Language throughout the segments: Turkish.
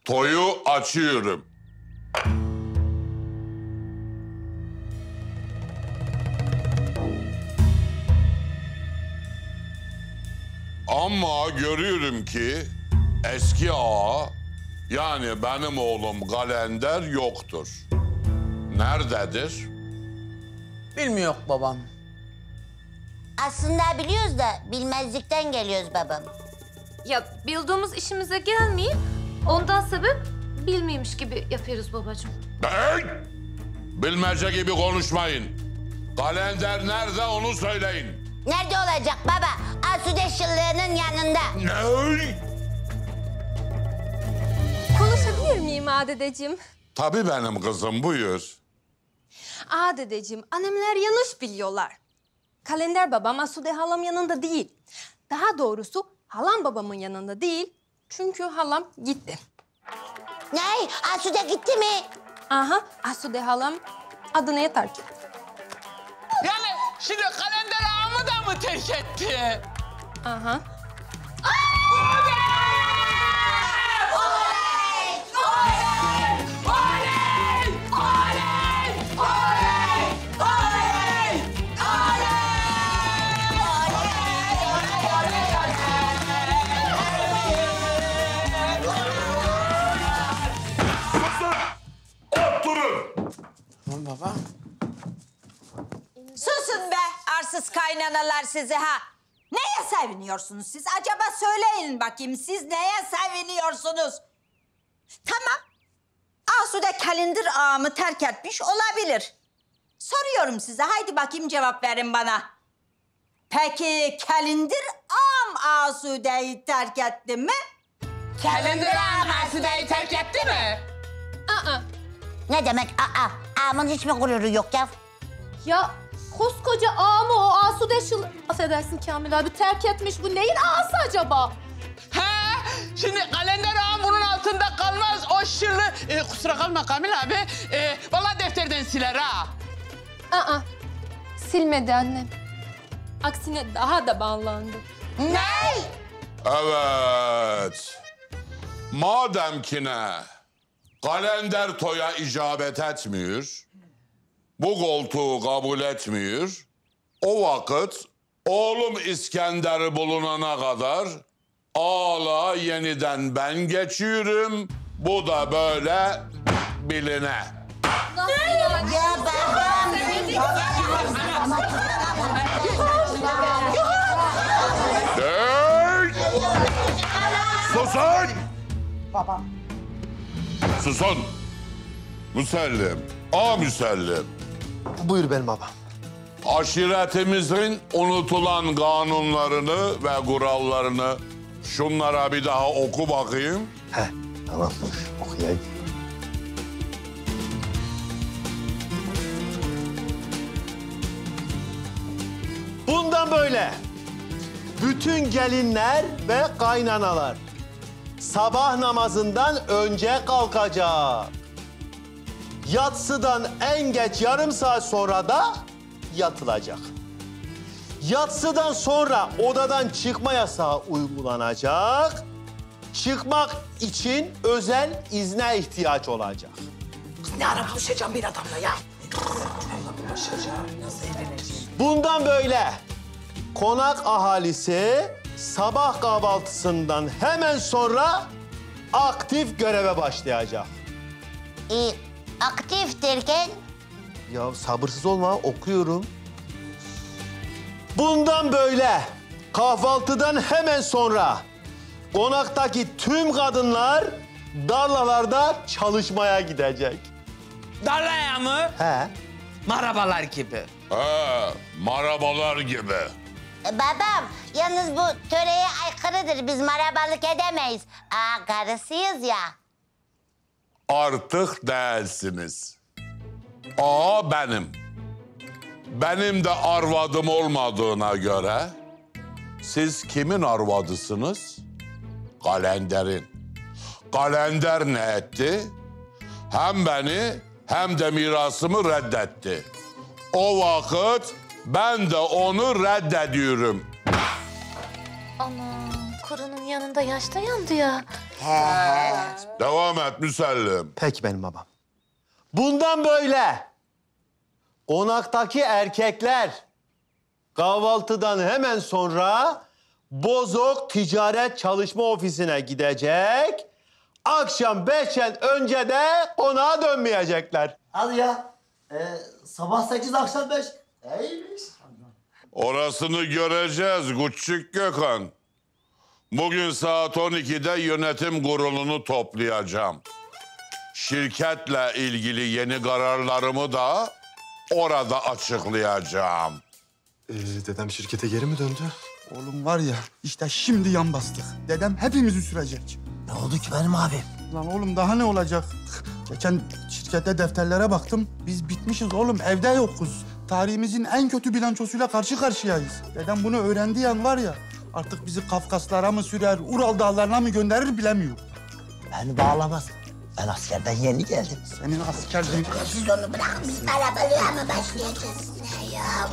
Toyu açıyorum. Ama görüyorum ki eski ağa, yani benim oğlum Kalender yoktur. Nerededir? Bilmiyor babam. Aslında biliyoruz da bilmezlikten geliyoruz babam. Ya bildiğimiz işimize gelmiyor. Ondan sebep bilmiyormuş gibi yapıyoruz babacığım. Hey! Bilmece gibi konuşmayın. Kalender nerede onu söyleyin. Nerede olacak baba? Asude Şıllı'nın yanında. Ne? Konuşabilir miyim Adedeciğim? Tabii benim kızım, buyur. Adedeciğim, annemler yanlış biliyorlar. Kalender babam Asude halam yanında değil. Daha doğrusu halam babamın yanında değil. Çünkü halam gitti. Ne? Asude gitti mi? Aha, Asude halam Adana'ya terk etti. Yani şimdi Kalender ağamı da mı terk etti? Aha. Oturun. Tamam baba. Susun be arsız kaynanalar sizi ha. Neye seviniyorsunuz siz? Acaba söyleyin bakayım siz neye seviniyorsunuz? Tamam. Asude Kalender ağamı terk etmiş olabilir. Soruyorum size haydi bakayım cevap verin bana. Peki Kalender ağam Asude'yi terk etti mi? Kalender ağam Asude'yi terk etti mi? Aa. Ne demek aa? Ağamın hiç mi gururu yok ya? Ya koskoca ağa mı o Asude Şıllı? Affedersin Kamil abi, terk etmiş. Bu neyin ağası acaba? He, şimdi Kalender ağam bunun altında kalmaz. O şırlı... kusura kalma Kamil abi. Vallahi defterden siler ha. Aa. Silmedi annem. Aksine daha da bağlandı. Ne? Evet. Madem ki ne? Kalender toya icabet etmiyor, bu koltuğu kabul etmiyor, o vakit oğlum İskender'i bulunana kadar ağla yeniden ben geçiyorum, bu da böyle biline. Ya babam. Hey! Susun! Babam. Susun! Müsellim, Müsellim. Buyur benim babam. Aşiretimizin unutulan kanunlarını ve kurallarını şunlara bir daha oku bakayım. He, tamam. Okuyayım. Bundan böyle bütün gelinler ve kaynanalar sabah namazından önce kalkacak. Yatsıdan en geç yarım saat sonra da yatılacak. Yatsıdan sonra odadan çıkma yasağı uygulanacak. Çıkmak için özel izne ihtiyaç olacak. Ne ara buluşacağım bir adamla ya? Bundan böyle konak ahalisi sabah kahvaltısından hemen sonra aktif göreve başlayacak. Aktif derken? Ya sabırsız olma, okuyorum. Bundan böyle kahvaltıdan hemen sonra konaktaki tüm kadınlar tarlalarda çalışmaya gidecek. Darlaya mı? He. Marabalar gibi. He, marabalar gibi. Babam, yalnız bu töreye aykırıdır. Biz marabalık edemeyiz. Karısıyız ya. Artık değilsiniz. Benim. Benim de arvadım olmadığına göre siz kimin arvadısınız? Kalender'in. Kalender ne etti? Hem beni hem de mirasımı reddetti. O vakit ben de onu reddediyorum. Aman, kurunun yanında yaşta yandı ya. Devam et Müsellim. Peki benim babam. Bundan böyle konaktaki erkekler kahvaltıdan hemen sonra Bozok Ticaret Çalışma Ofisi'ne gidecek. Akşam 5'ten önce de konağa dönmeyecekler. Hadi ya. Sabah 8 akşam 5. İyiymiş. Orasını göreceğiz Küçük Gökhan. Bugün saat 12'de yönetim kurulunu toplayacağım. Şirketle ilgili yeni kararlarımı da orada açıklayacağım. Dedem şirkete geri mi döndü? Oğlum var ya işte şimdi yan bastık. Dedem hepimizi sürecek. Ne oldu ki benim abim? Lan oğlum daha ne olacak? Geçen şirkette defterlere baktım. Biz bitmişiz oğlum, evde yokuz. Tarihimizin en kötü bilançosuyla karşı karşıyayız. Dedem bunu öğrendiği an var ya, artık bizi Kafkaslara mı sürer, Ural dağlarına mı gönderir bilemiyorum. Beni bağlamaz. Ben askerden yeni geldim. Senin askerliğin... Siz onu bırakın, biz arabalığa mı başlayacağız? Ne ya?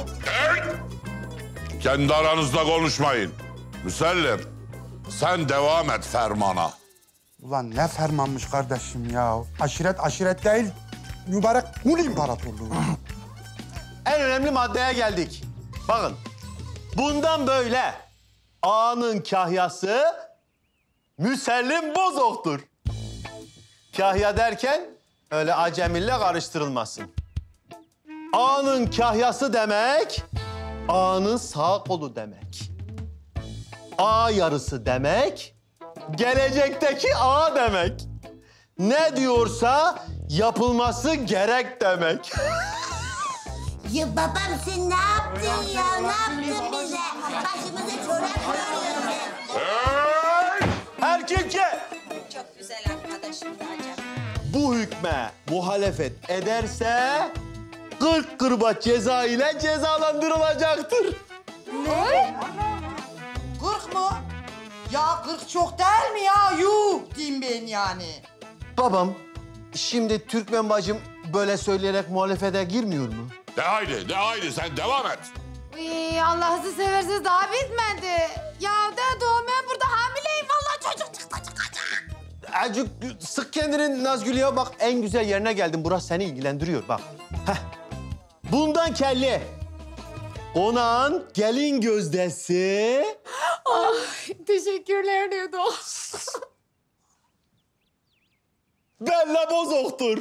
Kendi aranızda konuşmayın. Müsellim, sen devam et fermana. Ulan ne fermanmış kardeşim ya. Aşiret değil, mübarek Hun İmparatorluğu. En önemli maddeye geldik. Bakın, bundan böyle ağanın kahyası Müsellim Bozok'tur. Kahya derken öyle acemiyle karıştırılmasın. Ağanın kahyası demek, ağanın sağ kolu demek. Ağa yarısı demek, gelecekteki ağa demek. Ne diyorsa yapılması gerek demek. Ya babam sen ne yaptın ya? Ne yaptın bize? Başımıza çorap örüyorsun. Erkekçe Çok güzel arkadaşım Racap. bu hükme muhalefet ederse 40 kırbaç ceza ile cezalandırılacaktır. 40 mu? Ya 40 çok değil mi ya? Yuh diyeyim ben yani. Babam, şimdi Türkmen bacım böyle söyleyerek muhalefete girmiyor mu? De haydi sen devam et. Allah'ınızı seversiniz daha bitmedi. Ya doğum ben burada hamileyim. Vallahi çocuk çıktı çıkacak. Azıcık sık kendini Nazgül ya. Bak en güzel yerine geldin. Burası seni ilgilendiriyor bak. Heh. Bundan kelli. Konağın gelin gözdesi. Teşekkürler Nedo. Bella Bozok'tur.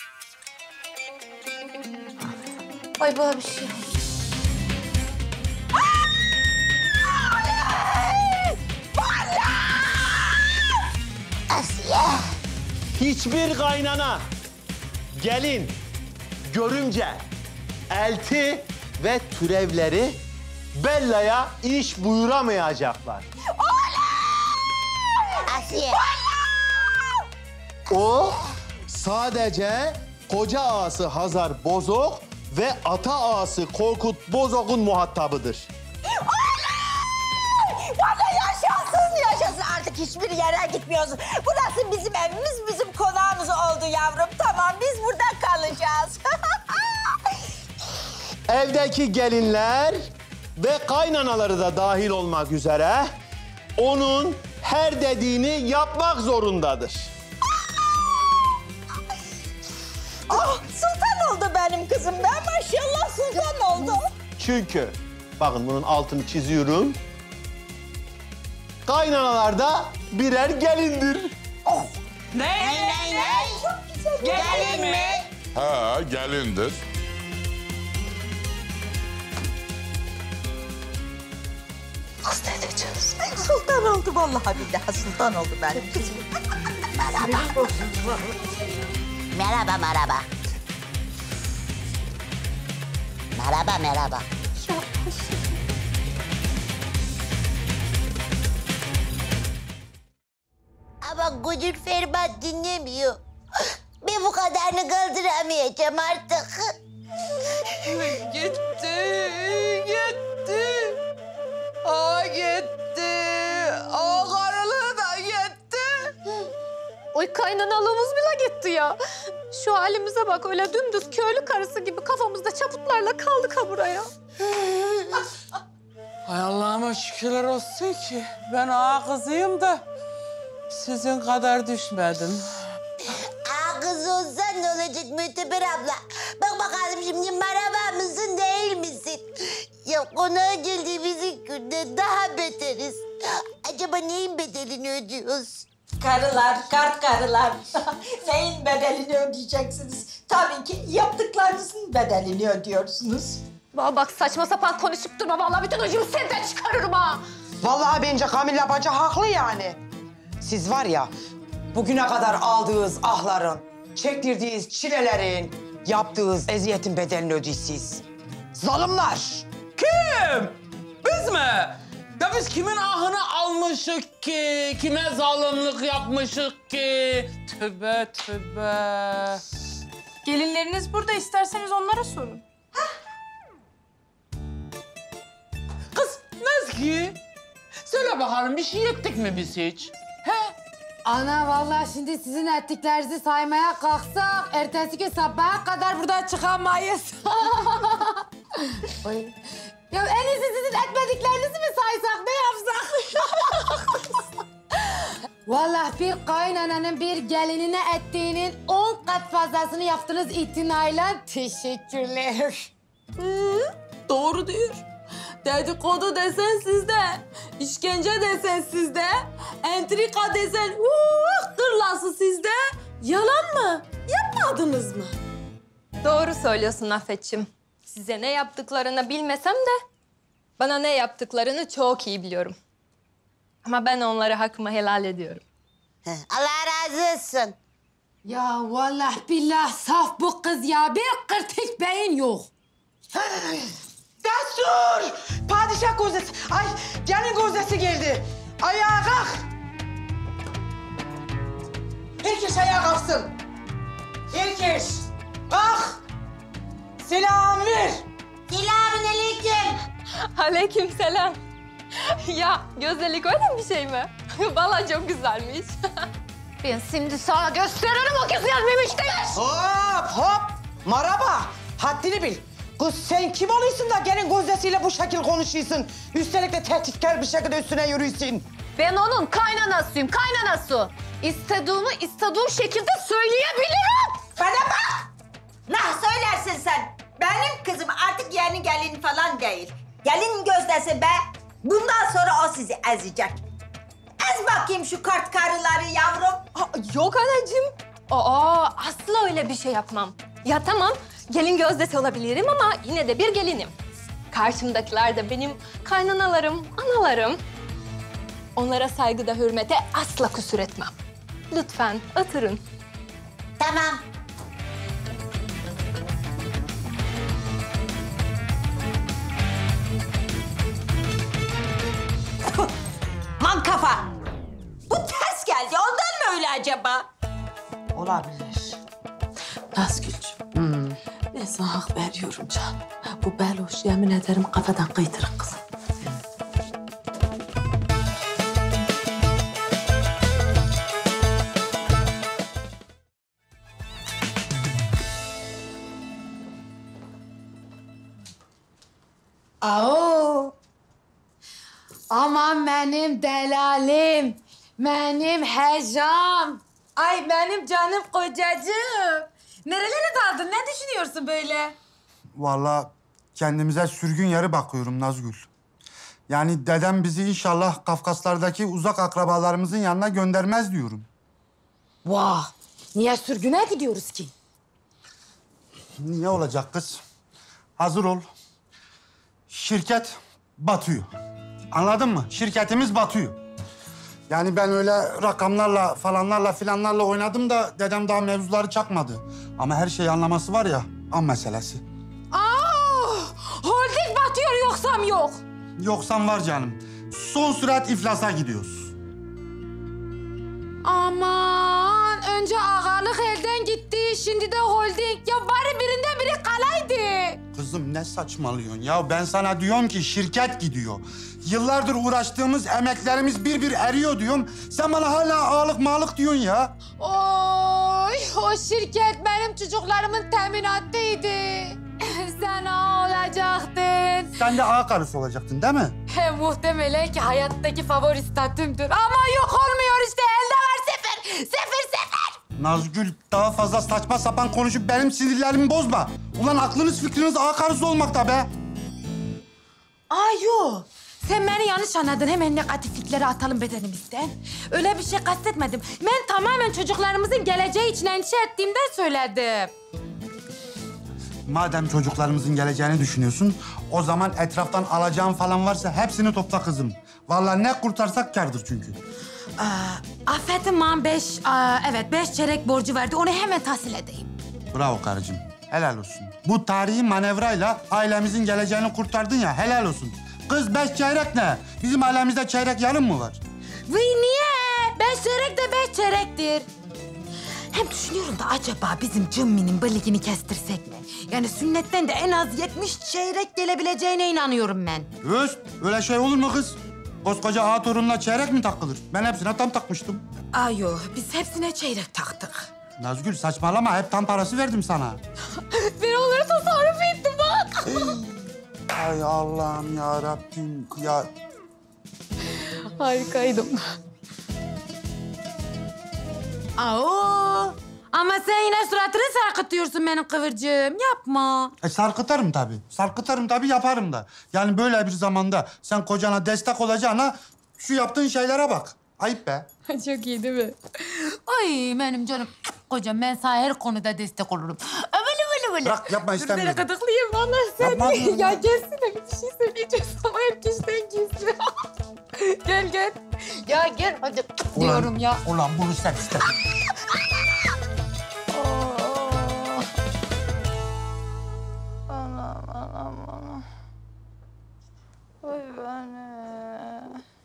Ay bu bir şey. Asiye. Hiçbir kaynana, gelin, görümce, elti ve türevleri Bella'ya iş buyuramayacaklar. Asiye. O sadece koca ağası Hazar Bozok ve ata ağası Korkut Bozok'un muhatabıdır. Yaşasın artık hiçbir yere gitmiyoruz. Burası bizim evimiz, bizim konağımız oldu yavrum. Tamam biz burada kalacağız. Evdeki gelinler ve kaynanaları da dahil olmak üzere onun her dediğini yapmak zorundadır. Oh, sultan oldu benim kızım. Ben maşallah sultan oldu. Çünkü bakın bunun altını çiziyorum. Kaynanalar da birer gelindir. Ne? Gelin mi? Ha, gelindir. Hasta edeceğiz. Sultan oldu vallahi billahi sultan oldu benim kızım. Merhaba, merhaba. Merhaba, merhaba. Ama Gıcık Ferman dinlemiyor. Ben bu kadarını kaldıramayacağım artık. Gitti. Gitti. O karılığı da gitti. Oy kaynanalığımız bile gitti ya. Şu halimize bak öyle dümdüz köylü karısı gibi kafamızda çaputlarla kaldık ha buraya. Hay Allah'ıma şükürler olsun ki ben ağa kızıyım da Sizin kadar düşmedim. Aa kız olsan ne olacak Müteber abla? Bak bakalım şimdi maraba mısın değil misin? Ya konağa geldiğimizin günde daha beteriz. Acaba neyin bedelini ödüyoruz? Karılar, kart karılar. Neyin bedelini ödeyeceksiniz? Tabii ki yaptıklarınızın bedelini ödüyorsunuz. Bak saçma sapan konuşup durma. Vallahi bütün ucumu senden çıkarırım ha. Vallahi bence Kamilla bacı haklı yani. Siz var ya, bugüne kadar aldığınız ahların, çektirdiğiniz çilelerin, yaptığınız eziyetin bedelini ödeysiz. Zalimler! Kim? Biz mi? Ya biz kimin ahını almışık ki? Kime zalimlik yapmışık ki? Tövbe tövbe. Gelinleriniz burada, isterseniz onlara sorun. Kız Nezgi, söyle bakalım bir şey ettik mi biz hiç? He? Ana vallahi şimdi sizin ettiklerinizi saymaya kalksak ertesi gün sabaha kadar buradan çıkamayız. Oy. Ya en iyisi sizin etmediklerinizi mi saysak, ne yapsak? Vallahi bir kaynananın bir gelinine ettiğinin 10 kat fazlasını yaptığınız itinayla teşekkürler. Doğru diyor. Dedikodu desen sizde, işkence desen sizde, entrika desen kırlası sizde. Yalan mı? Yapmadınız mı? Doğru söylüyorsun Afetçim. Size ne yaptıklarını bilmesem de bana ne yaptıklarını çok iyi biliyorum. Ama ben onlara hakkımı helal ediyorum. Allah razı olsun. Ya vallahi billah saf bu kız ya. Bir kırtık beyin yok. Destur! Padişah gözdesi. Ay gelin gözdesi geldi. Ayağa kalk. Herkes ayağa kalksın. Herkes. Kalk. Selam ver. Selamünaleyküm. Aleykümselam. Ya güzellik öyle bir şey mi? Vallahi çok güzelmiş. Ben şimdi sana gösteririm o kız yazmamış demiş. Hop hop. Maraba. Haddini bil. Kız sen kim oluyorsun da gelin gözdesiyle bu şekil konuşuyorsun? Üstelik de tehditkar bir şekilde üstüne yürüyorsun. Ben onun kaynanasıyım, kaynanası. İstediğimi istediğim şekilde söyleyebilirim. Bana bak! Nah söylersin sen. Benim kızım artık yeni gelin falan değil. Gelin gözdesi be. Bundan sonra o sizi ezecek. Ez bakayım şu kart karıları yavrum. Yok anacığım. Asla öyle bir şey yapmam. Ya tamam, gelin gözdesi olabilirim ama yine de bir gelinim. Karşımdakiler de benim kaynanalarım, analarım. Onlara saygıda, hürmete asla kusur etmem. Lütfen oturun. Tamam. Man kafa. Bu ters geldi. Ondan mı öyle acaba? Olabilir. Nazgül'cüğüm, ben sana hak veriyorum canım. Bu beloş yemin ederim kafadan kıytırık kızım. Ao. Aman benim delalim, benim hecam. Ay benim canım kocacığım. Nerelere daldın? Ne düşünüyorsun böyle? Vallahi kendimize sürgün yeri bakıyorum Nazgül. Yani dedem bizi inşallah Kafkaslardaki uzak akrabalarımızın yanına göndermez diyorum. Vah! Niye sürgüne gidiyoruz ki? Niye olacak kız? Hazır ol. Şirket batıyor. Anladın mı? Şirketimiz batıyor. Yani ben öyle rakamlarla falanlarla filanlarla oynadım da dedem daha mevzuları çakmadı. Ama her şeyi anlaması var ya, an meselesi. Holding batıyor yoksam yok. Yoksan var canım. Son sürat iflasa gidiyoruz. Aman önce ağalık elden gitti, şimdi de holding. Ya bari birinden biri kalaydı. Kızım ne saçmalıyorsun ya? Ben sana diyorum ki şirket gidiyor. Yıllardır uğraştığımız emeklerimiz bir bir eriyor diyorum. Sen bana hala ağalık mağlık diyorsun ya. Oy, o şirket benim çocuklarımın teminatıydı. Sen ağa olacaktın. Sen de ağa karısı olacaktın değil mi? Muhtemelen ki hayattaki favori statümdür. Ama yok olmuyor işte, elde Nazgül daha fazla saçma sapan konuşup benim sinirlerimi bozma. Ulan aklınız fikriniz ağa karısı olmakta be. Ayo, sen beni yanlış anladın. Hemen negatiflikleri atalım bedenimizden. Öyle bir şey kastetmedim. Ben tamamen çocuklarımızın geleceği için endişe ettiğimden söyledim. Madem çocuklarımızın geleceğini düşünüyorsun, o zaman etraftan alacağın falan varsa hepsini topla kızım. Vallahi ne kurtarsak kârdır çünkü. Affet'in man 5 çeyrek borcu verdi. Onu hemen tahsil edeyim. Bravo karıcığım, helal olsun. Bu tarihi manevrayla ailemizin geleceğini kurtardın ya, helal olsun. Kız 5 çeyrek ne? Bizim ailemizde çeyrek yarım mı var? Vay niye? 5 çeyrek de 5 çeyrektir. Hem düşünüyorum da acaba bizim Cımmi'nin beligini kestirsek mi? Yani sünnetten de en az 70 çeyrek gelebileceğine inanıyorum ben. Öst, öyle şey olur mu kız? Koskoca ağa torununa çeyrek mi takılır? Ben hepsine tam takmıştım. Ayo, biz hepsine çeyrek taktık. Nazgül saçmalama, hep tam parası verdim sana. Ben onları tasarruf ettim bak. Ay Allah'ım ya Rabbim ya. Harikaydım. Aa, ama sen yine suratını sarkıtıyorsun benim kıvırcığım. Yapma. Sarkıtarım tabii. Sarkıtarım tabii, yaparım da. Yani böyle bir zamanda sen kocana destek olacağına şu yaptığın şeylere bak. Ayıp be. Çok iyi değil mi? Ay benim canım kocam, ben sana her konuda destek olurum. Öyle. Bırak, yapma, istemiyorum. Dur beni gıdıklayayım vallahi sen. Yapma. Ya gelsene, bir şey söyleyeceğiz ama herkesten gizli. Gel. Ya gel hadi diyorum ya. Ulan bunu sen iste. Anam. Oy bana.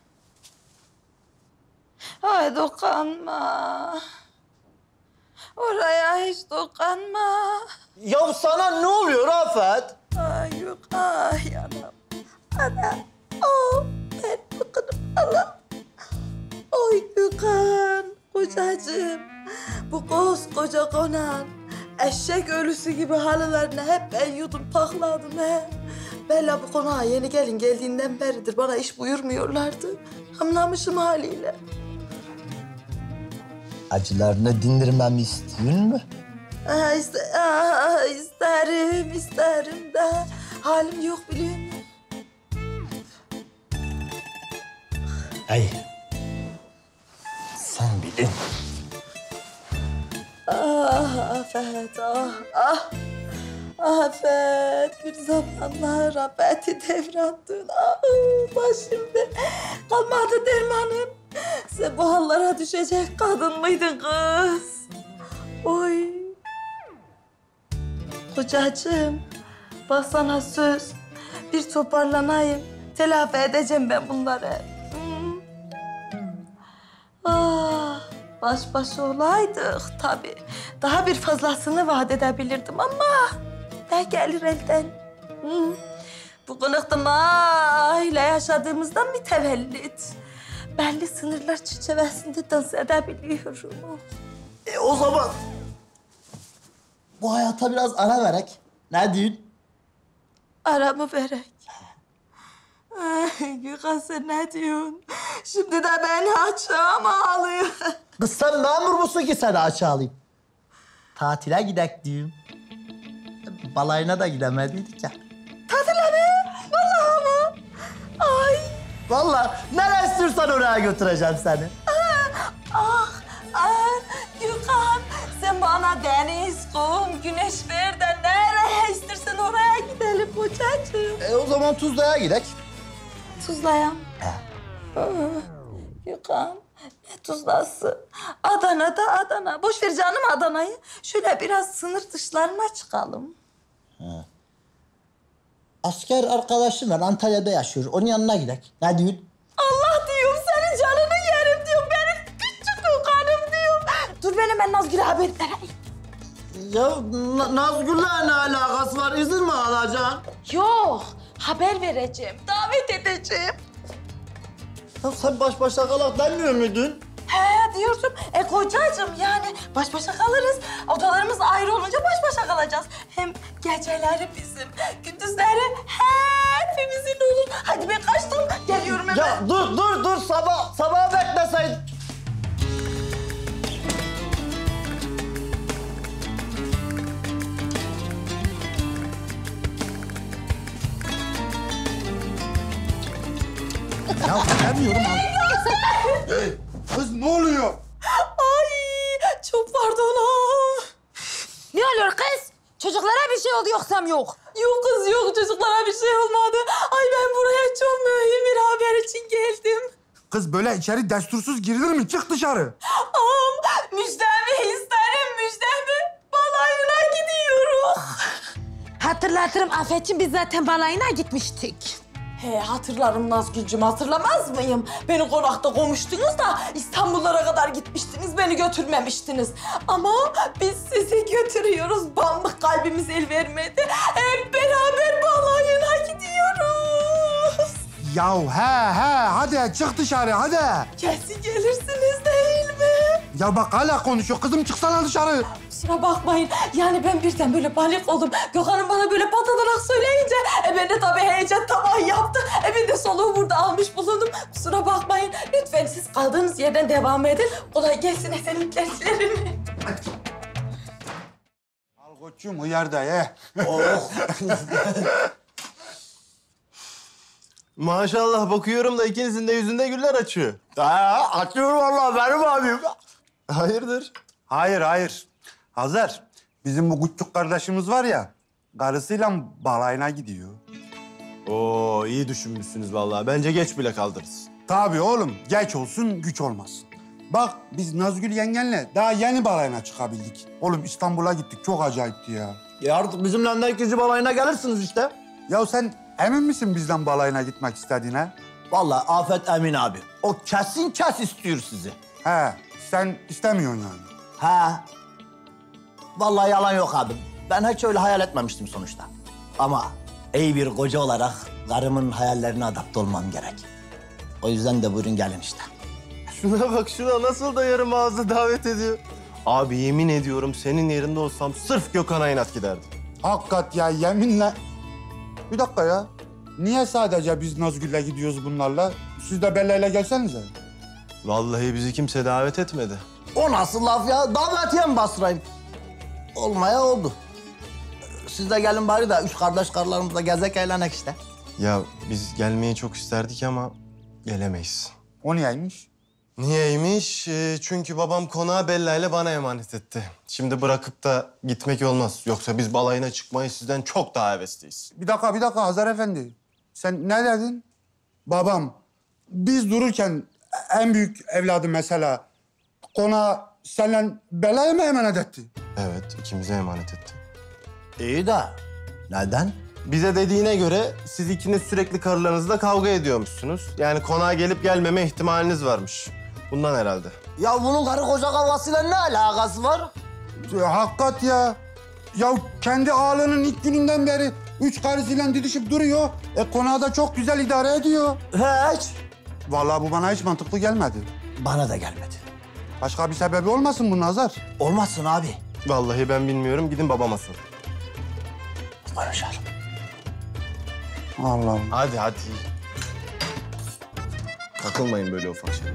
Ay dokunma. Oraya hiç dokunma. Ya sana ne oluyor Afet? Ay yok, ay anam. Ana, oh ben dokunum Allah. Oy Gökhan, kocacığım. Bu koskoca konan eşek ölüsü gibi halılarını hep ben yudum pakladım he. Bella bu konağa yeni geldiğinden beridir bana iş buyurmuyorlardı. Hamlamışım haliyle. Acılarını dindirmemi istiyorsun mu? İsterim de halim yok biliyor musun? Ay. Sen bilin. Afet, Afet, bir zamanlar rahmeti devrandın. Başımda kalmadı dermanım. Sen bu hallara düşecek kadın mıydın kız? Oy. Kocacığım, bak sana söz. Bir toparlanayım, telafi edeceğim ben bunları. Baş başa olaydık tabii. Daha bir fazlasını vaat edebilirdim ama ne gelir elden? Bu kınıktıma ile yaşadığımızdan mütevellit. Belli sınırlar çerçevesinde dans edebiliyorum. O zaman bu hayata biraz ara verek. Ne diyorsun? Aramı verek. Ay Gökhan sen ne diyorsun? Şimdi de beni açığa mı alıyor? Kız sen memur musun ki seni aşağı alayım? Tatile gidek diyorum. Balayına da gidemediydik ya. Tatile mi? Vallahi mı? Ay. Vallahi nereye istiyorsan oraya götüreceğim seni. Gökhan sen bana deniz, kum, güneş ver de nereye istersen oraya gidelim kocacığım. O zaman Tuzla'ya gidek. Tuzla'ya. Gökhan ne Tuzla'sı? Adana'da Adana. Boş ver canım Adana'yı. Şöyle biraz sınır dışlarına çıkalım. Asker arkadaşım var, Antalya'da yaşıyor. Onun yanına gidek. Ne diyorsun? Allah diyorum, senin canını yerim diyorum. Benim küçük Gökhan'ım diyorum. Dur ben hemen Nazgül'e haber vereyim. Ya Nazgül'le ne alakası var? İzin mi alacaksın? Yok, haber vereceğim. Davet edeceğim. Ya sen baş başa kalak demiyor muydun? He diyorsun. Kocacığım yani baş başa kalırız. Odalarımız ayrı olunca baş başa kalacağız. Hem geceleri bizim, gündüzleri hepimizin olur. Hadi ben kaçtım, geliyorum hemen. Ya dur sabah bekleseydin. Demiyorum abi. Kız ne oluyor? Ay çok pardon ha. Ne oluyor kız? Çocuklara bir şey oldu yoksam yok. Yok kız yok çocuklara bir şey olmadı. Ay ben buraya çok mühim bir haber için geldim. Kız böyle içeri destursuz girilir mi? Çık dışarı. Müjdemi isterim müjdemi. Balayına gidiyoruz. Hatırlatırım Afetciğim biz zaten balayına gitmiştik. He hatırlarım Nazgül'cüm hatırlamaz mıyım? Beni konakta kovmuştunuz da İstanbullara kadar gitmiştiniz, beni götürmemiştiniz. Ama biz sizi götürüyoruz. Bamlık kalbimiz el vermedi. Hep beraber balayına gidiyoruz. Yahu he hadi çık dışarı hadi. Kesin gelirsiniz değil mi? Ya bak hala konuşuyor. Kızım çıksana dışarı. Kusura bakmayın. Yani ben birden böyle panik oldum. Gökhan'ım bana böyle patlanarak söyleyince ben de tabii heyecan tabağı yaptı. Ben de soluğu burada almış bulundum. Kusura bakmayın. Lütfen siz kaldığınız yerden devam edin. Kolay gelsin esenliklerini. Al koçum uyar da ye. Maşallah bakıyorum da ikinizin de yüzünde güller açıyor. Açıyor vallahi benim abim. Hayırdır? Hayır. Hazar, bizim bu küçük kardeşimiz var ya, karısıyla balayına gidiyor. Oo iyi düşünmüşsünüz vallahi. Bence geç bile kaldınız. Tabii oğlum, geç olsun, güç olmasın. Bak biz Nazgül yengenle daha yeni balayına çıkabildik. Oğlum İstanbul'a gittik, çok acayipti ya. Ya artık bizimle de ikinci balayına gelirsiniz işte. Ya sen emin misin bizden balayına gitmek istediğine? Vallahi Afet emin abi. O kesin istiyor sizi. He, sen istemiyorsun yani. Ha. Vallahi yalan yok abi. Ben hiç öyle hayal etmemiştim sonuçta. Ama iyi bir koca olarak karımın hayallerine adapte olmam gerek. O yüzden de buyurun gelin işte. Şuna bak şuna nasıl da yarım ağzı davet ediyor. Abi yemin ediyorum senin yerinde olsam sırf Gökhan'a inat giderdim. Hakikat ya, yeminle. Bir dakika ya. Niye sadece biz Nazgül'le gidiyoruz bunlarla? Siz de Bella'yla gelsenize. Vallahi bizi kimse davet etmedi. O nasıl laf ya? Davetiye mi bastırayım? Olmaya oldu. Siz de gelin bari de üç kardeş karılarımızla gezek eğlenek işte. Ya biz gelmeyi çok isterdik ama gelemeyiz. O niyeymiş? Niyeymiş? Çünkü babam konağı Bella ile bana emanet etti. Şimdi bırakıp da gitmek olmaz. Yoksa biz balayına çıkmayı sizden çok daha hevesliyiz. Bir dakika Hazar Efendi. Sen ne dedin? Babam, biz dururken en büyük evladı mesela konağı seninle Bella'ya mı emanet etti? Evet, ikimize emanet etti. İyi de neden? Bize dediğine göre siz ikiniz sürekli karılarınızla kavga ediyormuşsunuz. Yani konağa gelip gelmeme ihtimaliniz varmış. Bundan herhalde. Ya bunun karı koca kavgasıyla ne alakası var? Hakikat ya. Ya kendi ağalığının ilk gününden beri üç karısıyla didişip duruyor. Konağı da çok güzel idare ediyor. Hiç. Vallahi bu bana hiç mantıklı gelmedi. Bana da gelmedi. Başka bir sebebi olmasın bunun Hazar? Olmazsın abi. Vallahi ben bilmiyorum. Gidin babama sorun. Konuşalım. Allah Allah. Hadi. Takılmayın böyle ufak şeylere.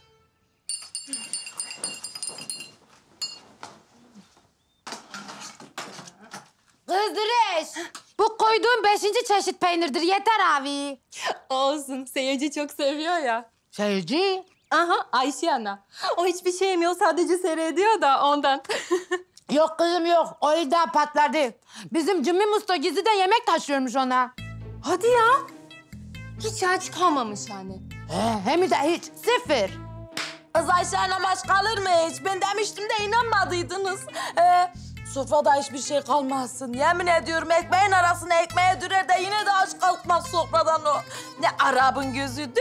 Kızdırış. Bu koyduğum 5. çeşit peynirdir. Yeter abi. Olsun seyirci çok seviyor ya. Seyirci. Aha Ayşe ana. O hiçbir şey yemiyor sadece seyrediyor da ondan. Yok kızım yok. O iddia patladı. Bizim Cümmü Usta gizliden yemek taşıyormuş ona. Hadi ya. Hiç aç kalmamış yani. Hem de hiç. Sıfır. Kız Ayşe ana baş kalır mı hiç? Ben demiştim de inanmadıydınız. Sofrada hiçbir şey kalmazsın. Yemin ediyorum ekmeğin arasına ekmeğe dürer de yine de aç kalkmaz sofradan o. Ne Arap'ın gözüdür.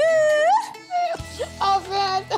Afet.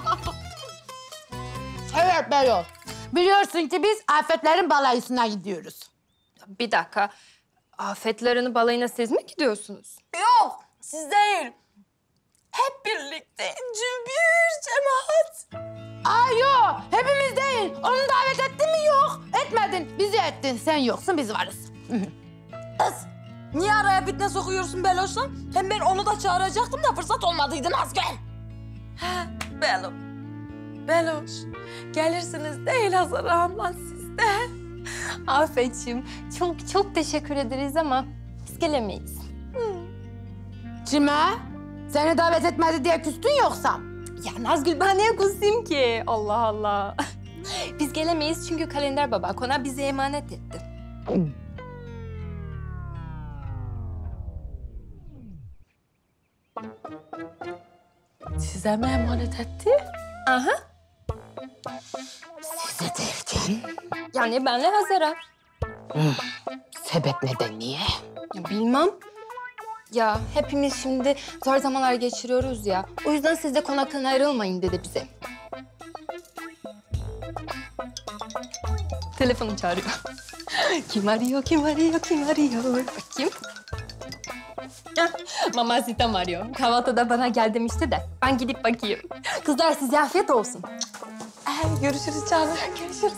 Evet Belo. Biliyorsun ki biz Afetlerin balayısına gidiyoruz. Bir dakika. Afetlerini balayına siz mi gidiyorsunuz? Yok siz değil. Hep birlikte cümbür cemaat. Yok hepimiz değil. Onu davet ettin mi? Yok. Etmedin. Bizi ettin. Sen yoksun biz varız. Kız niye araya fitne sokuyorsun Beloş'la? Hem ben onu da çağıracaktım da fırsat olmadıydı Nazgül. Ha Belo. Beloş gelirsiniz değil Hazar abla siz de. Afetciğim çok teşekkür ederiz ama biz gelemeyiz. Kime? Seni davet etmedi diye küstün yoksa? Ya Nazgül ben niye kızayım ki? Allah Allah. Biz gelemeyiz çünkü Kalender Baba konağı bize emanet etti. Size mi emanet etti? Aha. Size derken? Yani benle Hazar'a. Sebep neden, niye? Ya bilmem. Ya hepimiz şimdi zor zamanlar geçiriyoruz ya. O yüzden siz de konaktan ayrılmayın dedi bize. Telefonu çağırıyor. Kim arıyor, kim arıyor, kim arıyor? Bakayım. Hah, Mamacita arıyor. Kahvaltıda bana gel demişti de ben gidip bakayım. Kızlar size afiyet olsun. Görüşürüz canım. Görüşürüz.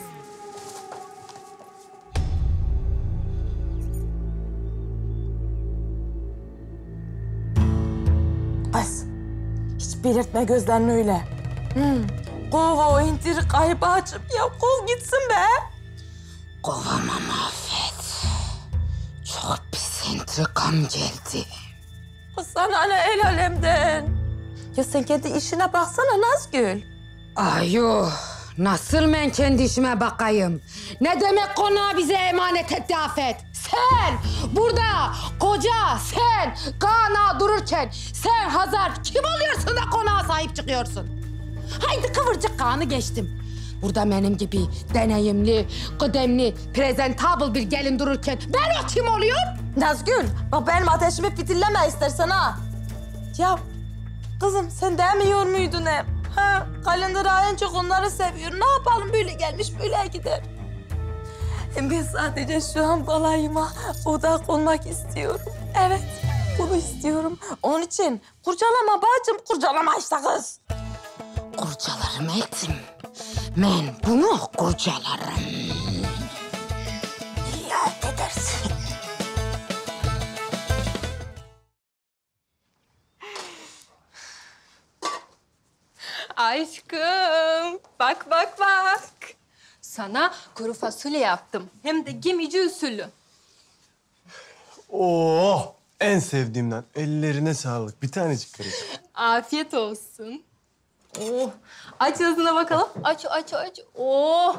Kız, hiç belirtme gözlerini öyle. Kov o intikayı bacım ya, kov gitsin be. Kovamam Afet. Çok pis intikam geldi. Kız sana ne el alemden. Ya sen kendi işine baksana Nazgül. Ayo, nasıl ben kendi işime bakayım? Ne demek konağı bize emanet etti Afet? Sen burada koca sen Kaan'a dururken sen Hazar kim oluyorsun da konağa sahip çıkıyorsun? Haydi kıvırcık Kaan'ı geçtim. Burada benim gibi deneyimli, kıdemli, presentable bir gelin dururken ben o kim oluyor? Nazgül, bak benim ateşimi fitilleme istersen ha. Ya kızım sen demiyor muydun hep? Ha, Kalender en çok onları seviyor. Ne yapalım, böyle gelmiş böyle gider. Ben sadece şu an balayıma odak olmak istiyorum. Evet, bunu istiyorum. Onun için kurcalama bacım, kurcalama işte kız. Kurcalarım ettim. Ben bunu kurcalarım. Ya edersin. Aşkım, bak bak bak. Sana kuru fasulye yaptım. Hem de gemici usulü. Oo, en sevdiğimden. Ellerine sağlık. Bir tanecik karıcığım. Afiyet olsun. Oh, aç ağzına bakalım. Aç, aç, aç. Oh.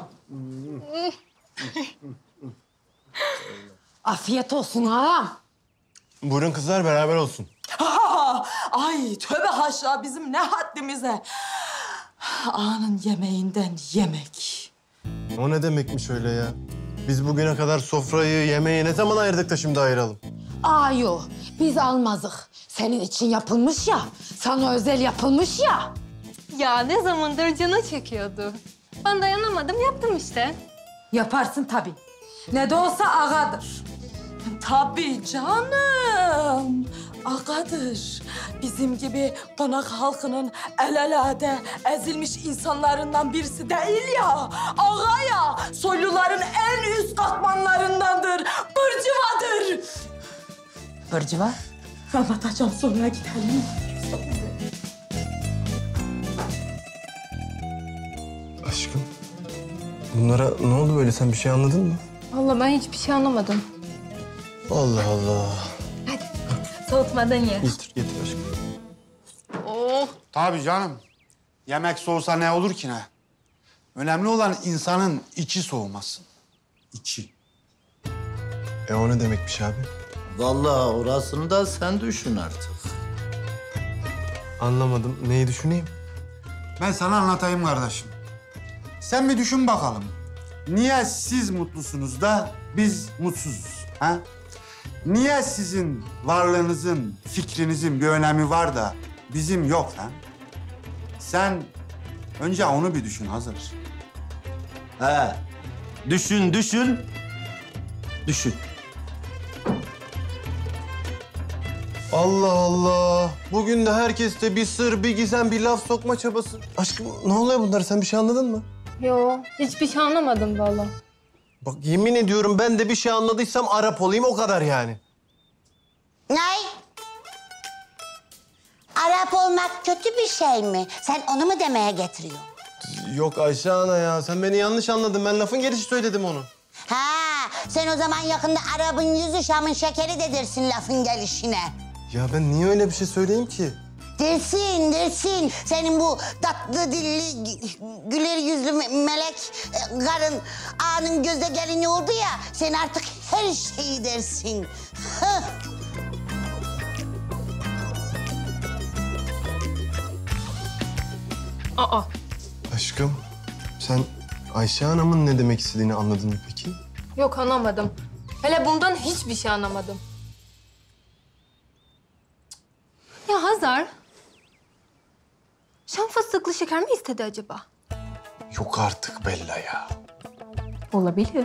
Afiyet olsun ağam. Buyurun kızlar, beraber olsun. Ay tövbe haşa, bizim ne haddimize. Ağanın yemeğinden yemek. O ne demekmiş öyle ya? Biz bugüne kadar sofrayı, yemeği ne zaman ayırdık da şimdi ayıralım? Ayo, biz almazık. Senin için yapılmış ya, sana özel yapılmış ya. Ya ne zamandır canı çekiyordu. Ben dayanamadım, yaptım işte. Yaparsın tabii. Ne de olsa ağadır. Tabii canım. Ağadır. Bizim gibi konak halkının el alade ezilmiş insanlarından birisi değil ya. Ağa ya. Soyluların en üst katmanlarındandır. Bırcıvadır. Bırcıva? Anlatacağım, sonra gidelim. Aşkım, bunlara ne oldu böyle? Sen bir şey anladın mı? Vallahi ben hiçbir şey anlamadım. Allah Allah. Soğutmadan ye. Getir, getir aşkım. Oh. Tabii canım. Yemek soğusa ne olur ki ne? Önemli olan insanın içi soğumasın. İçi. O ne demekmiş abi? Vallahi orasını da sen düşün artık. Anlamadım. Neyi düşüneyim? Ben sana anlatayım kardeşim. Sen bir düşün bakalım. Niye siz mutlusunuz da biz mutsuzuz? Ha? Niye sizin varlığınızın, fikrinizin bir önemi var da bizim yok ha? Sen önce onu bir düşün Hazır. He. Düşün, düşün. Düşün. Allah Allah. Bugün de herkeste bir sır, bir gizem, bir laf sokma çabası. Aşkım ne oluyor bunlar? Sen bir şey anladın mı? Yo, hiçbir şey anlamadım vallahi. Bak yemin ediyorum ben de bir şey anladıysam Arap olayım o kadar yani. Ne? Arap olmak kötü bir şey mi? Sen onu mu demeye getiriyorsun? Yok Ayşe ana ya sen beni yanlış anladın. Ben lafın gelişi söyledim onu. Ha, sen o zaman yakında Arap'ın yüzü Şam'ın şekeri dedirsin lafın gelişine. Ya ben niye öyle bir şey söyleyeyim ki? Dersin. Senin bu tatlı dilli, güler yüzlü melek karın ağanın gözde gelini oldu ya. Sen artık her şeyi dersin. Hah. Aa. Aşkım, sen Ayşe Hanım'ın ne demek istediğini anladın mı peki? Yok anlamadım. Hele bundan hiçbir şey anlamadım. Ya Hazar. Şam fıstıklı şeker mi istedi acaba? Yok artık Bella ya. Olabilir.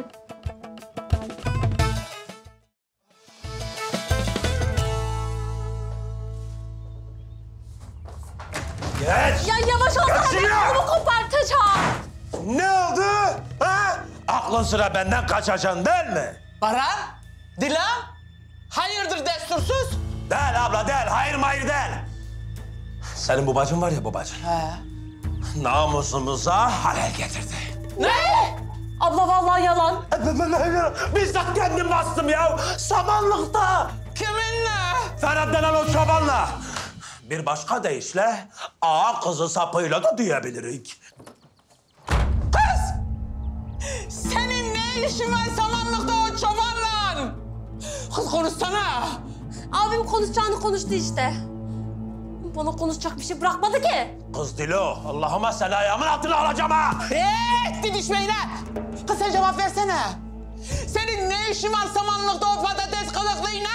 Geç! Ya yavaş ol, Kaçıyor! kolumu kopartacağım. Ne oldu? Ha? Aklın sıra benden kaçacaksın değil mi? Baran, Dilan, hayırdır destursuz? Değil abla değil, hayır mayır değil. Senin bu bacın var ya bu bacın. He. Namusumuza halel getirdi. Ne? Abla vallahi yalan. Bizzat kendim bastım ya. Samanlıkta. Kiminle? Ferhat denen o çobanla. Bir başka deyişle ağa kızı sapıyla da diyebilirik. Kız! Senin ne işin var samanlıkta o çobanla? Kız konuşsana. Abim konuşacağını konuştu işte. Bana konuşacak bir şey bırakmadı ki. Kız Dilo, Allah'ıma seni ayağımın altına alacağım ha. Didişmeyin ha! Kız sen cevap versene. Senin ne işin var samanlıkta o patates kılıklıyla?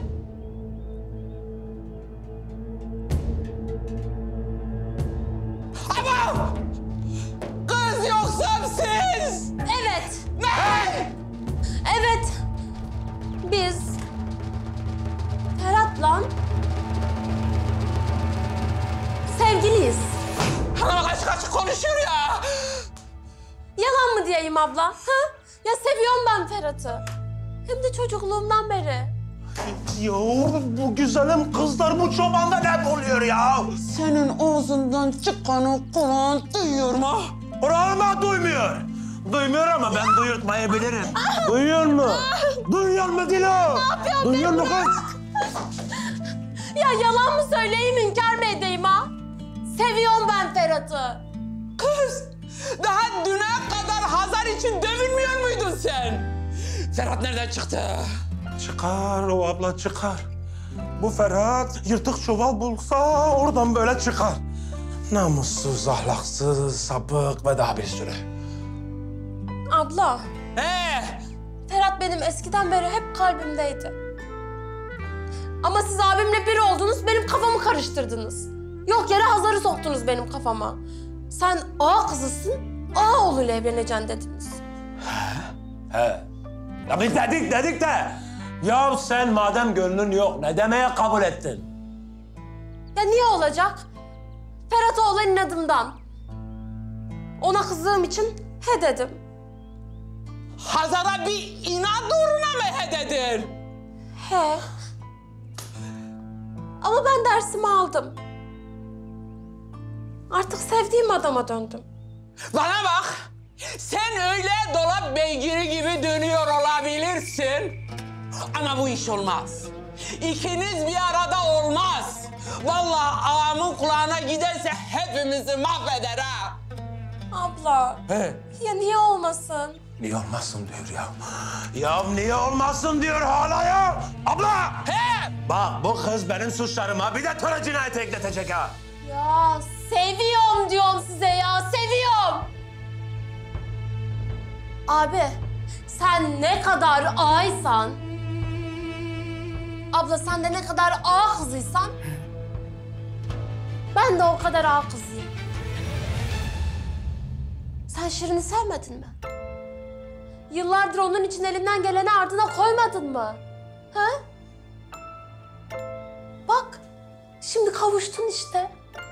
Ama! Kız yoksa siz! Evet. Ne? Evet. Biz Ferhat'la sevgiliyiz. Hanım açık açık konuşuyor ya. Yalan mı diyeyim abla? Ha? Ya seviyorum ben Ferhat'ı. Hem de çocukluğumdan beri. Ya bu güzelim kızlar bu çobanda ne buluyor ya? Senin ağzından çıkanı kulağın duyuyor mu? Kulağıma duymuyor. Duymuyor ama ben duyurtmayabilirim. Duyuyor mu? Duyuyor mu Dilo? Ne yapıyorsun? Duyuyor mu kız? Ya yalan mı söyleyeyim, inkar mı edeyim ha? Seviyorum ben Ferhat'ı. Kız, daha düne kadar Hazar için dövünmüyor muydun sen? Ferhat nereden çıktı? Çıkar o abla çıkar. Bu Ferhat yırtık çuval bulsa oradan böyle çıkar. Namussuz, ahlaksız, sapık ve daha bir sürü. Abla. He? Ferhat benim eskiden beri hep kalbimdeydi. Ama siz abimle bir oldunuz, benim kafamı karıştırdınız. Yok yere Hazar'ı soktunuz benim kafama. Sen ağa kızısın, ağa oğluyla evleneceksin dediniz. He. Ya biz dedik de. Ya sen madem gönlün yok ne demeye kabul ettin? Ya niye olacak? Ferhat'a olan inadımdan. Ona kızdığım için he dedim. Hazar'a bir inat uğruna mı he dedin? He. Ama ben dersimi aldım. Artık sevdiğim adama döndüm. Bana bak, sen öyle dolap beygiri gibi dönüyor olabilirsin. Ama bu iş olmaz. İkiniz bir arada olmaz. Vallahi ağamın kulağına giderse hepimizi mahveder ha. Abla. He. Ya niye olmasın? Niye olmasın diyor ya. Ya niye olmasın diyor hala ya. Abla! He! Bak bu kız benim suçlarıma bir de töre cinayeti ekletecek ha. Ya seviyorum diyorum size ya, seviyorum. Abi, sen ne kadar ağaysan, abla sen de ne kadar ağa kızıysan, ben de o kadar ağa kızıyım. Sen Şirin'i sevmedin mi? Yıllardır onun için elinden geleni ardına koymadın mı? Ha? Bak, şimdi kavuştun işte.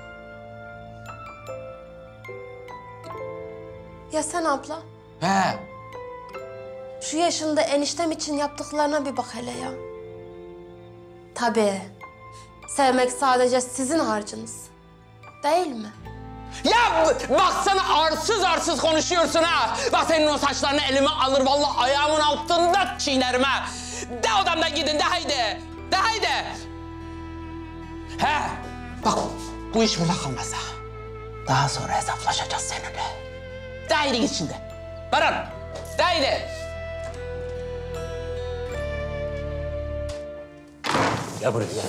Ya sen abla? He. Şu yaşında eniştem için yaptıklarına bir bak hele ya. Tabii. Sevmek sadece sizin harcınız. Değil mi? Ya baksana arsız konuşuyorsun ha. Bak senin o saçlarını elime alır vallahi ayağımın altında çiğnerim ha. De odamdan gidin de haydi. De haydi. He. Bak bu iş böyle kalmasa. Daha sonra hesaplaşacağız seninle. Dahilin içinde. Baran, dahil. Gel buraya gel.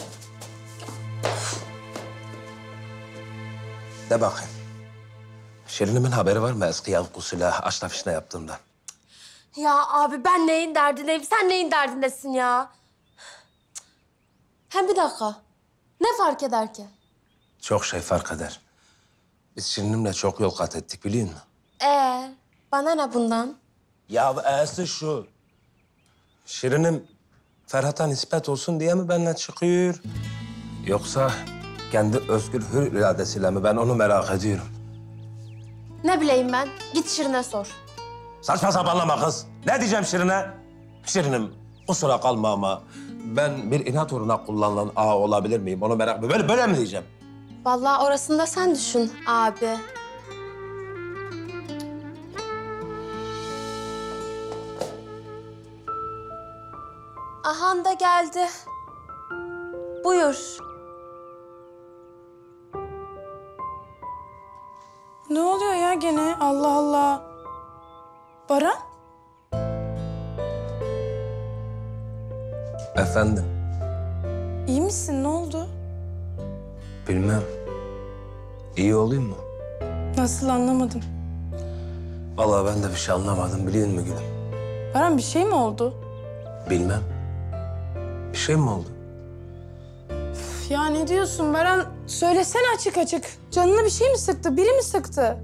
De bakayım. Şirinemin haberi var mı eski yavkusuyla aşna fişne yaptığımdan? Ya abi ben neyin derdindeyim, sen neyin derdindesin ya? Hem bir dakika. Ne fark eder ki? Çok şey fark eder. Biz Şirinimle çok yol kat ettik biliyor musun? Bana ne bundan? Ya e'si şu. Şirinim Ferhat'a nispet olsun diye mi benimle çıkıyor? Yoksa kendi özgür hür iradesiyle mi? Ben onu merak ediyorum. Ne bileyim ben, git Şirin'e sor. Saçma sapanlama kız. Ne diyeceğim Şirin'e? Şirinim kusura kalma ama ben bir inat uğruna kullanılan ağa olabilir miyim? Onu merak ediyorum. Böyle mi diyeceğim? Vallahi orasını da sen düşün abi. Ahan da geldi. Buyur. Ne oluyor ya gene? Allah Allah. Baran? Efendim? İyi misin? Ne oldu? Bilmem. İyi olayım mı? Nasıl anlamadım. Vallahi ben de bir şey anlamadım biliyor musun gülüm? Baran bir şey mi oldu? Bilmem. Bir şey mi oldu? Üf, ya ne diyorsun Baran? Söylesene açık açık. Canına bir şey mi sıktı? Biri mi sıktı?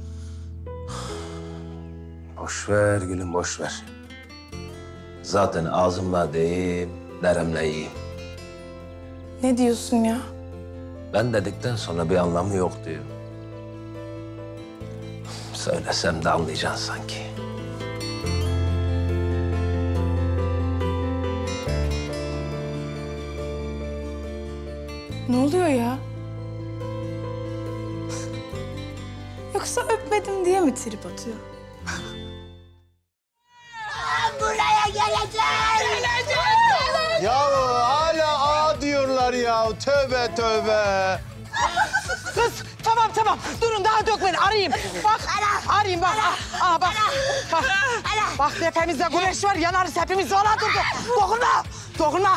Boş ver gülüm boş ver. Zaten ağzımla değil, neremle yiyeyim. Ne diyorsun ya? Ben dedikten sonra bir anlamı yok diyor. Söylesem de anlayacaksın sanki. Ne oluyor ya? Yoksa öpmedim diye mi trip atıyor? Buraya geleceğim. Ya hala A diyorlar ya. Tövbe tövbe. Kız tamam durun daha dökmeyin arayayım. Bak arayayım bak. Bak. Bak tepemizde güneş var yanarız hepimiz valla dur. Dokunma.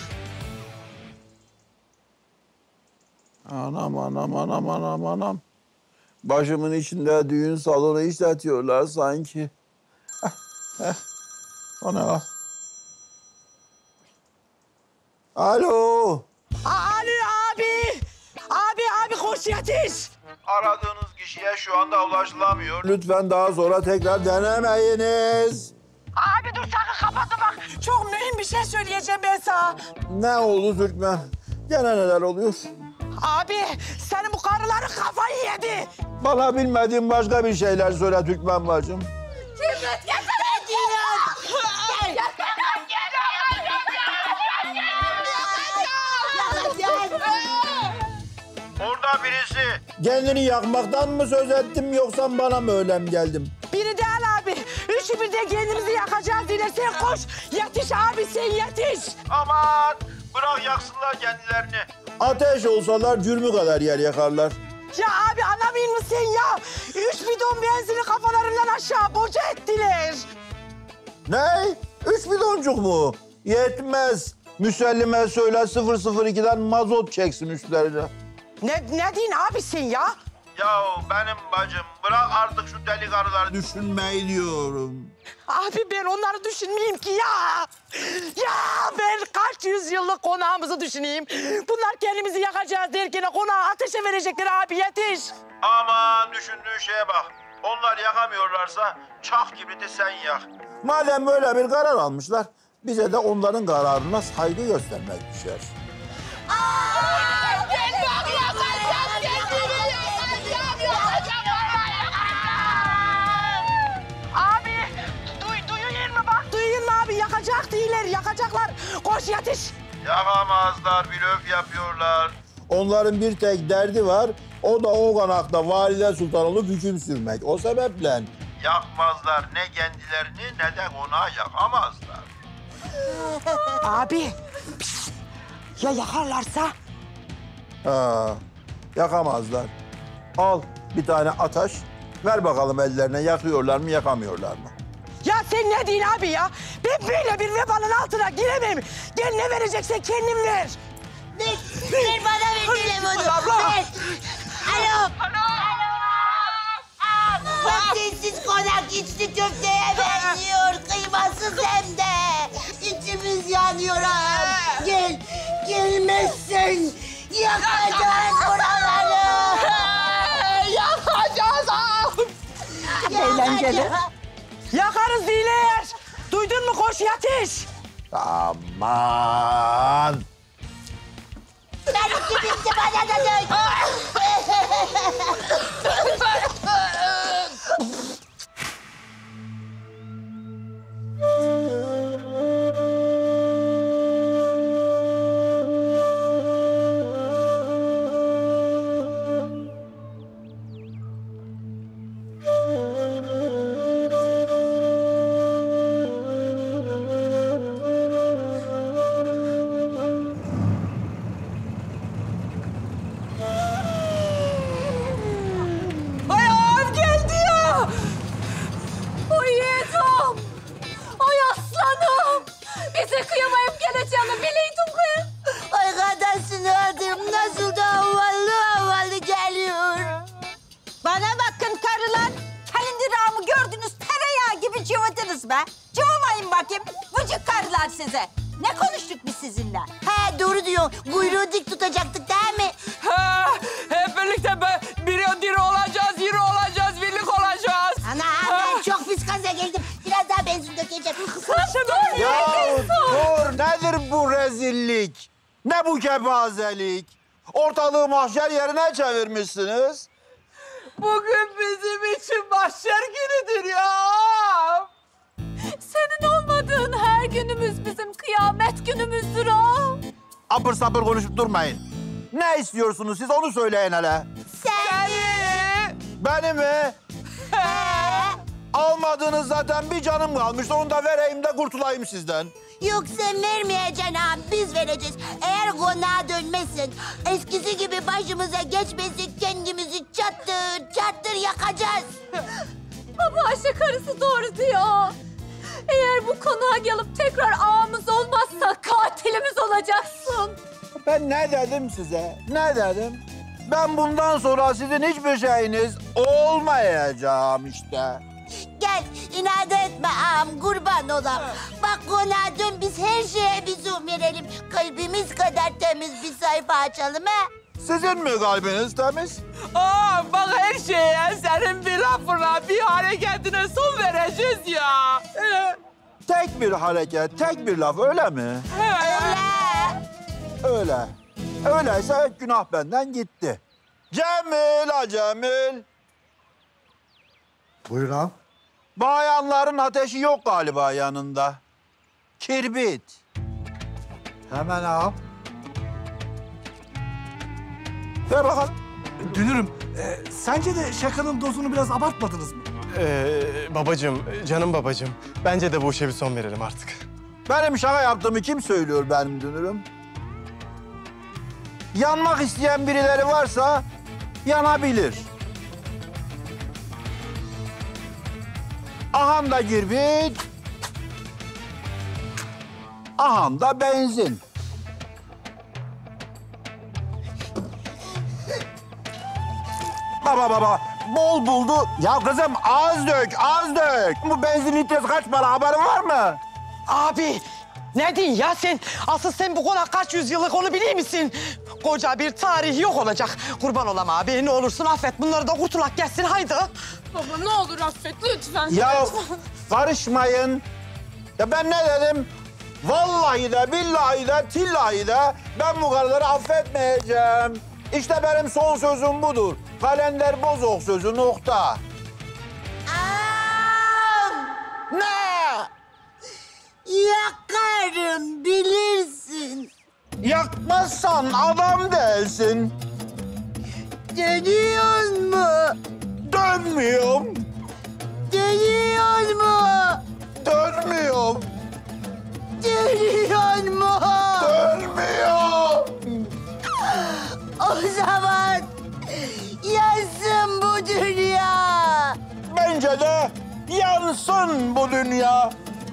Anam. Başımın içinde düğün salonu işletiyorlar sanki. O ne lan? Alo. Ali abi. Abi koş yetiş. Aradığınız kişiye şu anda ulaşılamıyor. Lütfen daha sonra tekrar denemeyiniz. Abi dur sakın kapatma bak. Çok mühim bir şey söyleyeceğim ben sana. Ne oldu Türkmen? Gene neler oluyor? Abi senin bu karıların kafayı yedi. Bana bilmediğim başka bir şeyler söyle Türkmen bacım. Kibrit gelsene. Orada birisi. Kendini yakmaktan mı söz ettim yoksa bana mı öylem geldim? Biri değil abi. Üçü birden kendimizi yakacağız yine. Sen koş. Yetiş abi sen yetiş. Aman bırak yaksınlar kendilerini. Ateş olsalar cürmü kadar yer yakarlar. Ya abi anlamayın mı sen ya? 3 bidon benzini kafalarından aşağı boca ettiler. Ne? 3 bidoncuk mu? Yetmez. Müsellime söyle 002'den mazot çeksin üstlerine. Ne diyorsun abi sen ya? Ya benim bacım bırak artık şu deli karıları düşünmeyi diyorum. Abi ben onları düşünmeyeyim ki ya. Ya ben kaç yüzyıllık konağımızı düşüneyim. Bunlar kendimizi yakacağız derken konağı ateşe verecekler abi yetiş. Aman düşündüğün şeye bak. Onlar yakamıyorlarsa çak kibriti sen yak. Madem böyle bir karar almışlar, bize de onların kararına saygı göstermek düşer. Gel bak yakacağım kendimi yakacağım. Abi duyuyor mu bak duyuyor mu abi yakacak değiller yakacaklar. Koş yetiş. Yakamazlar, blöf yapıyorlar. Onların bir tek derdi var, o da o konakta Valide Sultan olup hüküm sürmek. O sebeple yakmazlar ne kendilerini ne de konağı yakamazlar. Abi ya yakarlarsa? Ha, yakamazlar. Al bir tane ataş, ver bakalım ellerine yakıyorlar mı, yakamıyorlar mı? Ya sen ne diyorsun abi ya? Ben böyle bir vebalın altına giremem. Gel ne vereceksen kendin ver. Ver bana ver telefonu. Ver. Alo. Patatessiz konak içli köfteye benziyor. Kıymasız hem de. İçimiz yanıyor ağam. Gel. Gelmezsen yakacağız buraları. Yakacağız ağam. Eğlenceli. Yakarız diler. Duydun mu koş yatış. Aman! Benimki bitti bana da dön. Ay ağam geldi ya. Ay yeğenim. Ay aslanım. Bize kıyamayıp geleceğini biliyordum kız. Ay kadasın adım nasıl da havalı geliyor. Bana bakın karılar. Kalender ağamı gördünüz tereyağı gibi cıvıdınız be. Cıvımayın bakayım. Vıcık karılar size. Ne konuştuk biz sizinle? He doğru diyorsun. Kuyruğu dik tutacaktık değil mi? Ha, hep birlikte diri olacağız, yürü olacağız, birlik olacağız. Ana ben çok pis gaza geldim. Biraz daha benzin dökeceğim. Dur Ya dur, nedir bu rezillik? Ne bu kepazelik? Ortalığı mahşer yerine çevirmişsiniz. Bugün bizim için mahşer günüdür ya. Senin olmadığın her günümüz bizim kıyamet günümüzdür o. Apır sapır konuşup durmayın. Ne istiyorsunuz siz onu söyleyin hele. Seni. Beni mi? Almadığınız zaten bir canım kalmıştı. Onu da vereyim de kurtulayım sizden. Yok sen vermeyeceksin ağam. Biz vereceğiz. Eğer konağa dönmezsen, eskisi gibi başımıza geçmezsek kendimizi çattır yakacağız. Ama Ayşe karısı doğru diyor. Eğer bu konağa gelip tekrar ağamız olmazsa katilimiz olacaksın. Ben ne dedim size? Ne dedim? Ben bundan sonra sizin hiçbir şeyiniz olmayacağım işte. Gel inat etme ağam kurban olam. Bak konağa dön biz her şeye bir zoom verelim. Kalbimiz kadar temiz bir sayfa açalım ha. Sizin mi kalbiniz temiz? Aa, bak her şeye senin bir lafına, bir hareketine son vereceğiz ya. Tek bir hareket, tek bir laf öyle mi? Öyle. Öyleyse günah benden gitti. Cemil, ha Cemil. Buyur ağam. Bayanların ateşi yok galiba yanında. Kirbit. Hemen ağam. Ver bakalım. Dünürüm, sence de şakanın dozunu biraz abartmadınız mı? Babacığım, canım babacığım. Bence de bu işe bir son verelim artık. Benim şaka yaptığımı kim söylüyor benim dünürüm? Yanmak isteyen birileri varsa yanabilir. Aham da kirbit. Aham da benzin. Baba, bol buldu. Ya kızım az dök, az dök. Bu benzin litresi kaç para haberin var mı? Abi ne diyorsun ya sen? Asıl sen bu konak kaç yüzyıllık onu biliyor musun? Koca bir tarih yok olacak. Kurban olam abi ne olursun affet bunları da kurtulak gelsin haydi. Baba ne olur affet lütfen. Ya lütfen. karışmayın. Ya ben ne dedim? Vallahi de billahi de tillahi de ben bu karıları affetmeyeceğim. İşte benim son sözüm budur. Kalender bozok sözü nokta. Ağam! Ne? Yakarım bilirsin. Yakmazsan adam değilsin. Dönüyor mu? Dönmüyorum. Dönüyor mu? Dönmüyorum. Dönüyor mu? Dönmüyor. Ay gecede yansın bu dünya.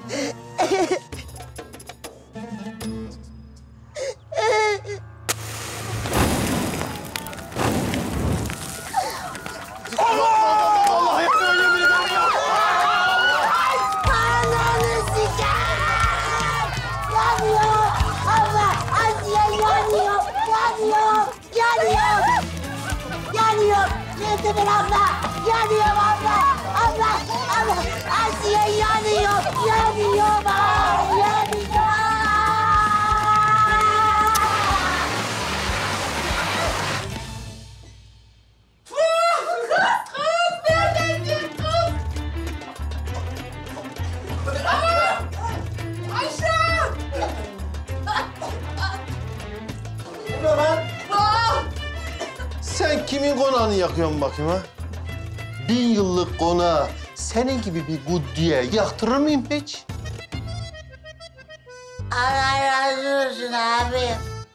Allah ya böyle bir şey yok. Ananı siker! Yanıyor! Allah! Asiye yanıyor! Yanıyor! Yanıyor! Yanıyor! Müteber abla! Yanıyor abla! Abla! Abla! Asiye yanıyor! Yanıyor! Yanıyor! Ne lan? Sen kimin konağını yakıyorsun bakayım ha? 1000 yıllık konağı senin gibi bir guddiye yaktırır mıyım hiç? Allah razı olsun abi.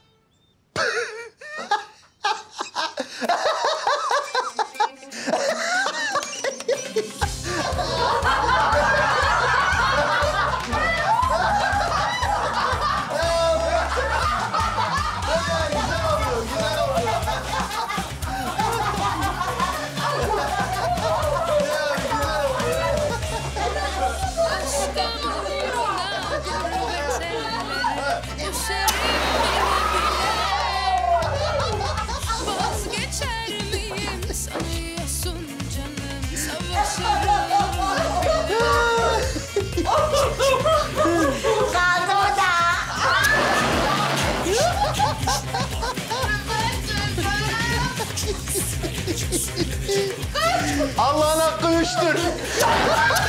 Vazgeçer miyim sanıyorsun canım Kaldı o da. Allah'ın hakkı üçtür.